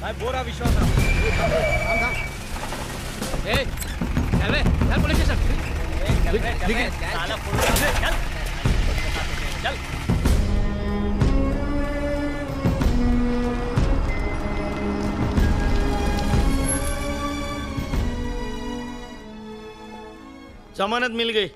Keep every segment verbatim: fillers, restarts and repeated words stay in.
भाई बोरा विश्वास राव। थाम थाम। ए चल बे चल पुलिस स्टेशन। चल बे चल बे साला पुलिस चल चल। जमानत मिल गई।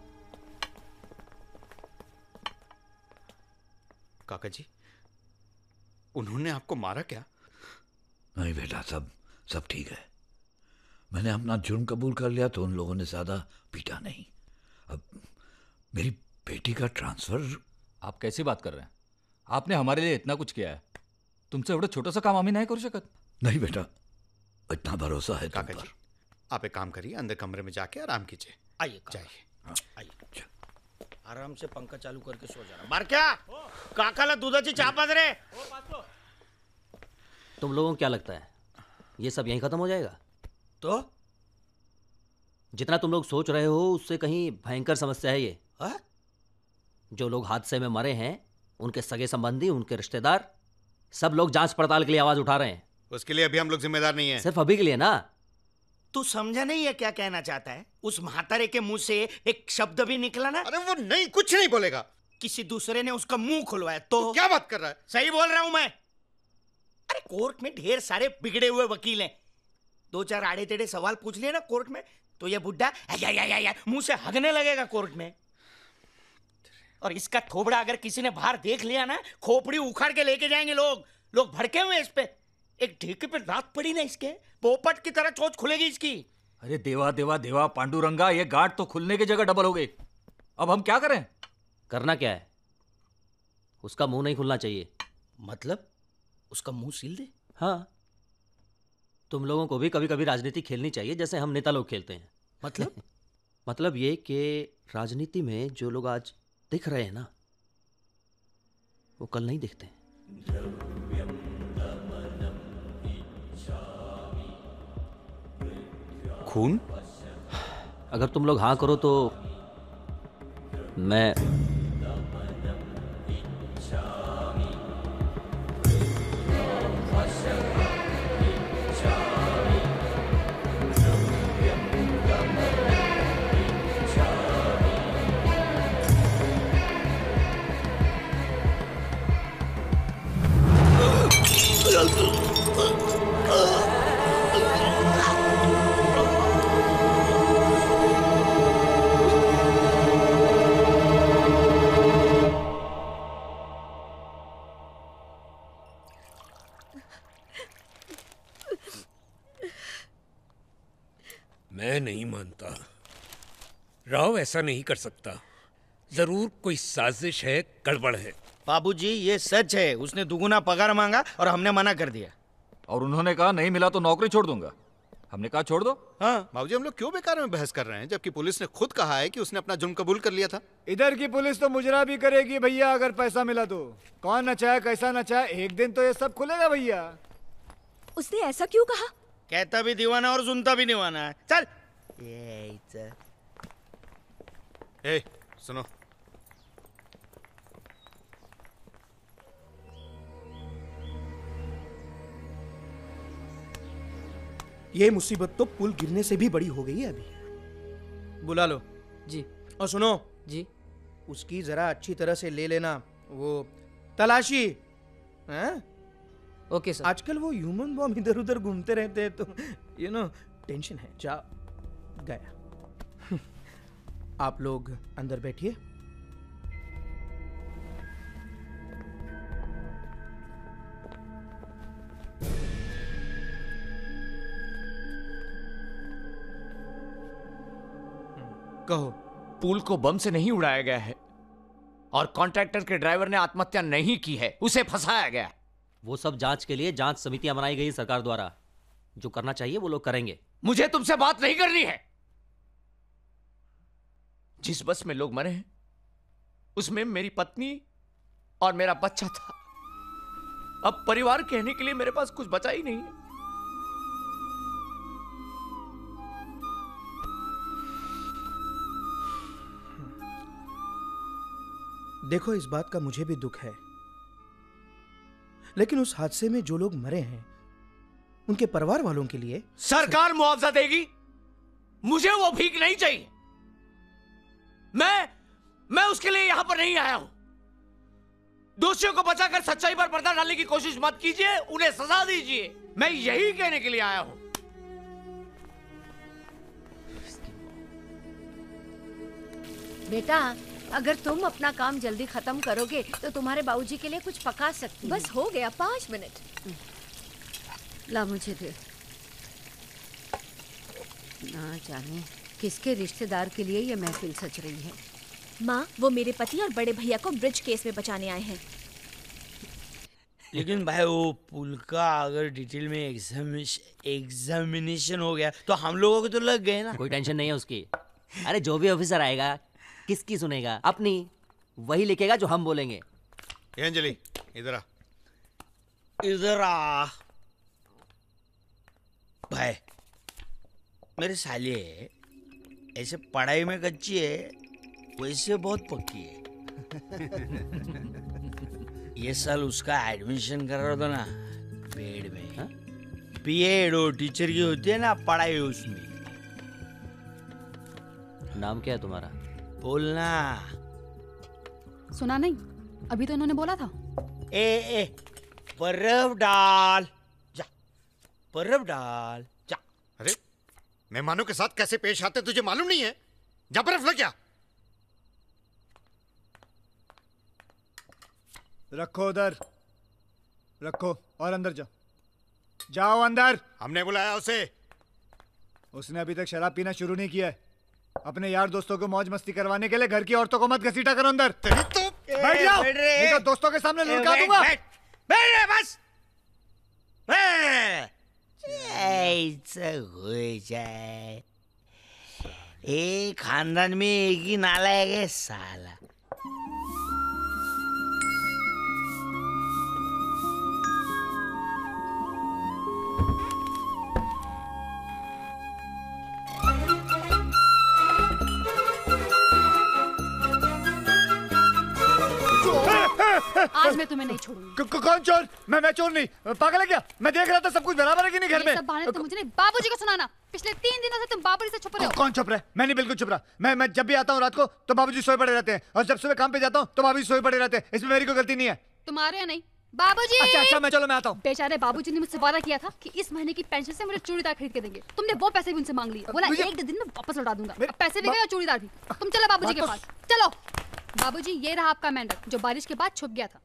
काका जी, उन्होंने आपको मारा क्या? नहीं बेटा, सब सब ठीक है। मैंने अपना जुर्म कबूल कर लिया तो उन लोगों ने ज्यादा पीटा नहीं। अब मेरी बेटी का ट्रांसफर। आप कैसी बात कर रहे हैं? आपने हमारे लिए इतना कुछ किया है, तुमसे एवढं छोटंसं काम आम्ही नहीं करू शकत। नहीं बेटा, इतना भरोसा है तुम काका पर। जी, आप एक काम करिए, अंदर कमरे में जाके आराम कीजिए। आइए जाइए। आइए, आराम से पंखा चालू करके सो जाना। बार क्या काकाला दुधाची चहा पाज रे। तुम लोगों को क्या लगता है ये सब यहीं खत्म हो जाएगा? तो जितना तुम लोग सोच रहे हो उससे कहीं भयंकर समस्या है ये। हा? जो लोग हादसे में मरे हैं उनके सगे संबंधी, उनके रिश्तेदार, सब लोग जांच पड़ताल के लिए आवाज उठा रहे हैं। उसके लिए अभी हम लोग जिम्मेदार नहीं है। सिर्फ अभी के लिए ना। तू समझा नहीं है क्या कहना चाहता है? उस महातारे के मुंह से एक शब्द भी निकला ना। अरे वो नहीं, कुछ नहीं बोलेगा। किसी दूसरे ने उसका मुंह खुलवाया तो, तो क्या बात कर रहा है? सही बोल रहा हूं मैं। अरे कोर्ट में ढेर सारे बिगड़े हुए वकील हैं, दो चार आड़े टेढ़े सवाल पूछ लिए ना कोर्ट में तो ये बुड्ढा या या या या मुंह से हगने लगेगा कोर्ट में। और इसका थोबड़ा अगर किसी ने बाहर देख लिया ना, खोपड़ी उखाड़ के लेके जाएंगे लोग। लोग भड़के हुए इस पे। एक ढेके पे रात पड़ी ना इसके, पोपट की तरह चोंच खुलेगी इसकी। अरे देवा देवा देवा पांडुरंगा, ये गांठ तो खुलने की जगह डबल हो गई। अब हम क्या करें? करना क्या है? उसका मुंह नहीं खुलना चाहिए। मतलब उसका मुंह सील दे? हाँ, तुम लोगों को भी कभी कभी राजनीति खेलनी चाहिए जैसे हम नेता लोग खेलते हैं। मतलब मतलब ये कि राजनीति में जो लोग आज दिख रहे हैं ना, वो कल नहीं दिखते। खून? अगर तुम लोग हाँ करो तो मैं मैं नहीं मानता। राव ऐसा नहीं कर सकता। जरूर कोई साजिश है, गड़बड़ है। बाबूजी ये सच है, उसने दुगुना पगार मांगा और हमने मना कर दिया। और उन्होंने कहा नहीं मिला तो नौकरी छोड़ दूंगा। हमने कहा छोड़ दो। हाँ बाबूजी, हम लोग क्यों बेकार में बहस कर रहे हैं, जबकि पुलिस ने खुद कहा है कि उसने अपना जुर्म कबूल कर लिया था। इधर की पुलिस तो मुजरा भी करेगी भैया, अगर पैसा मिला तो। कौन नचाए कैसा नचाए, एक दिन तो ये सब खुलेगा भैया। उसने ऐसा क्यों कहा? कहता भी दीवाना और सुनता भी दीवाना है। चल ये ए, सुनो, ये मुसीबत तो पुल गिरने से भी बड़ी हो गई है अभी। बुला लो जी। और सुनो जी, उसकी जरा अच्छी तरह से ले लेना वो तलाशी। हैं? Okay sir. आजकल वो ह्यूमन बॉम्ब इधर उधर घूमते रहते हैं तो यू नो टेंशन है। जा गया। आप लोग अंदर बैठिए। कहो। पुल को बम से नहीं उड़ाया गया है और कॉन्ट्रैक्टर के ड्राइवर ने आत्महत्या नहीं की है, उसे फंसाया गया। वो सब जांच के लिए जांच समितियां बनाई गई सरकार द्वारा। जो करना चाहिए वो लोग करेंगे। मुझे तुमसे बात नहीं करनी है। जिस बस में लोग मरे हैं उसमें मेरी पत्नी और मेरा बच्चा था। अब परिवार कहने के लिए मेरे पास कुछ बचा ही नहीं है। देखो, इस बात का मुझे भी दुख है, लेकिन उस हादसे में जो लोग मरे हैं उनके परिवार वालों के लिए सरकार मुआवजा देगी, मुझे वो भीख नहीं चाहिए। मैं मैं उसके लिए यहां पर नहीं आया हूं। दोषियों को बचाकर सच्चाई पर पर्दा डालने की कोशिश मत कीजिए, उन्हें सजा दीजिए। मैं यही कहने के लिए आया हूं। बेटा, अगर तुम अपना काम जल्दी खत्म करोगे तो तुम्हारे बाबूजी के लिए कुछ पका सकती हूँ। बस हो गया, पाँच मिनट। ला मुझे दे। ना जाने किसके रिश्तेदार के लिए ये महफिल सज रही है। माँ, वो मेरे पति और बड़े भैया को ब्रिज केस में बचाने आए हैं। लेकिन भाई वो पुल का अगर डिटेल में एग्जामिनेशन हो गया तो हम लोगों को तो लग गए ना। कोई टेंशन नहीं है उसकी। अरे जो भी ऑफिसर आएगा किसकी सुनेगा? अपनी। वही लिखेगा जो हम बोलेंगे। ये अंजलि इधर आ। इधर आ भाई। मेरे साले ऐसे पढ़ाई में कच्ची है, वैसे बहुत पक्की है। ये साल उसका एडमिशन कर रहा था ना पेड़ में। हा? बीएड वो टीचर की होती है ना पढ़ाई उसमें। नाम क्या है तुम्हारा? बोलना। सुना नहीं? अभी तो उन्होंने बोला था। ए ए बर्फ डाल जा, बर्फ डाल जा। अरे मेहमानों के साथ कैसे पेश आते तुझे मालूम नहीं है? जा बर्फ लग गया। रखो उधर, रखो और अंदर जाओ। जाओ अंदर। हमने बुलाया उसे। उसने अभी तक शराब पीना शुरू नहीं किया है। अपने यार दोस्तों को मौज मस्ती करवाने के लिए घर की औरतों को मत घसीटा करो अंदर। तो बैठ जाओ, नहीं तो दोस्तों के सामने लुढ़का दूंगा। बैठ बैठ बस। ऐसा हो जाए। एक खानदान में एक ही नालायक है साला। आज मैं तुम्हें नहीं छोड़ूंगी। कौन चोर? मैं मैं चोर नहीं। पागल है क्या? मैं देख रहा था सब कुछ बराबर है कि नहीं घर में। ये सब बहाने तो मुझे नहीं, बाबूजी को सुनाना। पिछले तीन दिनों से तुम बाबूजी से छुप रहे हो। कौन छुप रहा है? मैं नहीं बिल्कुल छुप रहा। मैं मैं जब भी आता हूँ रात को तो बाबूजी सोए पड़े रहते हैं, और जब सुबह काम पे जाता हूँ तो बाबूजी सोए पड़े रहते हैं। इसमें मेरी कोई गलती नहीं है। तुम्हारे या नहीं? बाबूजी। अच्छा अच्छा, मैं चलो मैं आता हूँ। बेचारे बाबूजी ने मुझसे वादा किया था कि इस महीने की पेंशन से मुझे चूड़ीदार खरीद के देंगे। तुमने वो पैसे भी उनसे मांग लिए। बोला एक दिन में वापस लौटा दूंगा। अब पैसे भी गए और चूड़ीदार भी। तुम चलो बाबूजी के पास। चलो बाबूजी, ये रहा आपका मेंढक जो बारिश के बाद छुप गया था।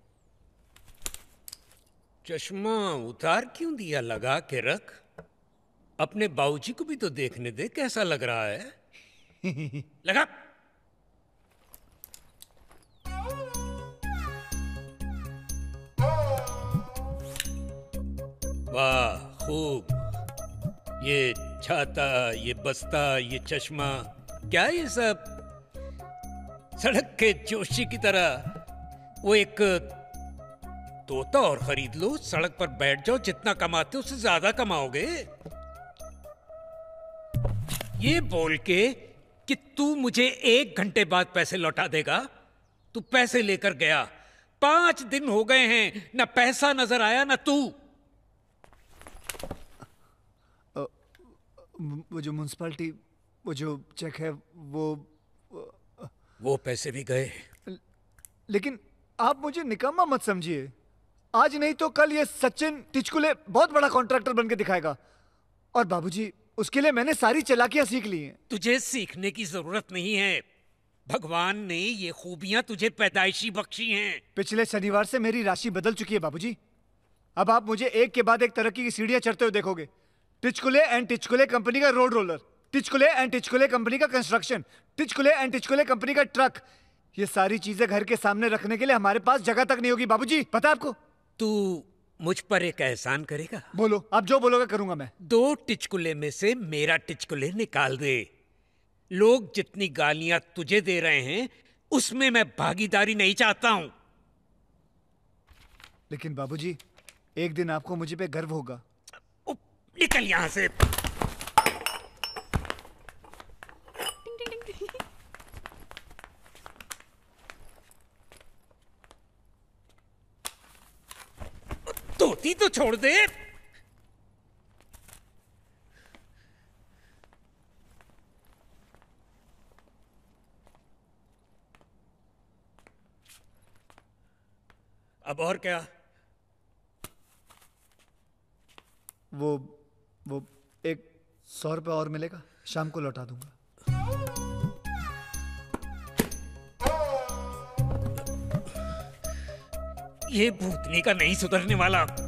चश्मा उतार क्यों दिया? लगा के रख। अपने बाबूजी को भी तो देखने दे कैसा लग रहा है। लगा। वाह खूब। ये छाता, ये बस्ता, ये चश्मा, क्या ये सब? सड़क के जोशी की तरह। वो एक तोता और खरीद लो, सड़क पर बैठ जाओ, जितना कमाते हो उससे ज्यादा कमाओगे। ये बोल के कि तू मुझे एक घंटे बाद पैसे लौटा देगा। तू पैसे लेकर गया, पांच दिन हो गए हैं, ना पैसा नजर आया ना तू। वो जो म्युनिसिपैलिटी, वो जो चेक है वो वो पैसे भी गए। लेकिन आप मुझे निकम्मा मत समझिए। आज नहीं तो कल ये सचिन टिचकुले बहुत बड़ा कॉन्ट्रैक्टर बन के दिखाएगा। और बाबूजी, उसके लिए मैंने सारी चालाकियां सीख ली हैं। तुझे सीखने की जरूरत नहीं है। भगवान ने ये खूबियां तुझे पैदाइशी बख्शी हैं। पिछले शनिवार से मेरी राशि बदल चुकी है बाबूजी। अब आप मुझे एक के बाद एक तरक्की की सीढ़ियां चढ़ते हुए देखोगे। टिचकुले एंड टिचकुले कंपनी का road roller, Tichkule and Tichkule company का construction, Tichkule and Tichkule company का ट्रक। ये सारी चीजें घर के सामने रखने के लिए हमारे पास जगह तक नहीं होगी बाबूजी, पता है आपको? तू मुझ पर एक एहसान करेगा? बोलो, आप जो बोलोगे करूंगा मैं। दो टिचकुले में से मेरा टिचकुले निकाल दे। लोग जितनी गालियां तुझे दे रहे हैं उसमें मैं भागीदारी नहीं चाहता हूं। लेकिन बाबूजी, एक दिन आपको मुझे पे गर्व होगा। निकल यहां से। धोती तो छोड़ दे। अब और क्या? वो वो एक सौ रुपये और मिलेगा, शाम को लौटा दूंगा। ये भूतनी का नहीं सुधरने वाला।